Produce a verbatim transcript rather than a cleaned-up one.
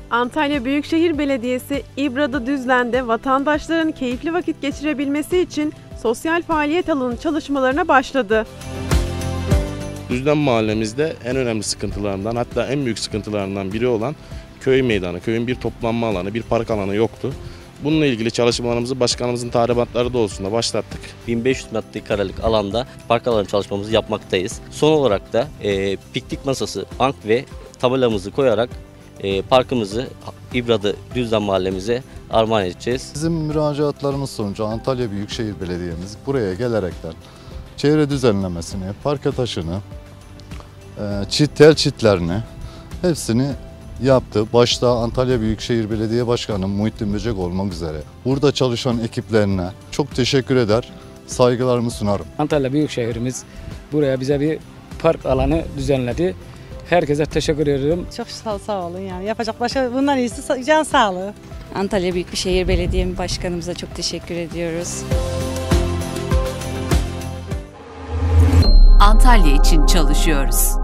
Antalya Büyükşehir Belediyesi İbra'da Düzlen'de vatandaşların keyifli vakit geçirebilmesi için sosyal faaliyet alanı çalışmalarına başladı. Düzlen mahallemizde en önemli sıkıntılarından, hatta en büyük sıkıntılarından biri olan köy meydanı, köyün bir toplanma alanı, bir park alanı yoktu. Bununla ilgili çalışmalarımızı başkanımızın talimatları doğrultusunda başlattık. bin beş yüz metrekarelik alanda park alanı çalışmamızı yapmaktayız. Son olarak da e, piknik masası, bank ve tabelamızı koyarak e, parkımızı İbra'da Düzlen mahallemize armağan edeceğiz. Bizim müracaatlarımız sonucu Antalya Büyükşehir Belediye'miz buraya gelerekten çevre düzenlemesini, parka taşını, çit, tel çitlerini hepsini yaptı. Başta Antalya Büyükşehir Belediye Başkanı Muhittin Böcek olmak üzere burada çalışan ekiplerine çok teşekkür eder, saygılarımı sunarım. Antalya Büyükşehir'imiz buraya bize bir park alanı düzenledi. Herkese teşekkür ederim. Çok sağ, sağ olun yani. Yapacak başka bundan iyisi can sağlığı. Antalya Büyükşehir Belediye Başkanımıza çok teşekkür ediyoruz. Antalya için çalışıyoruz.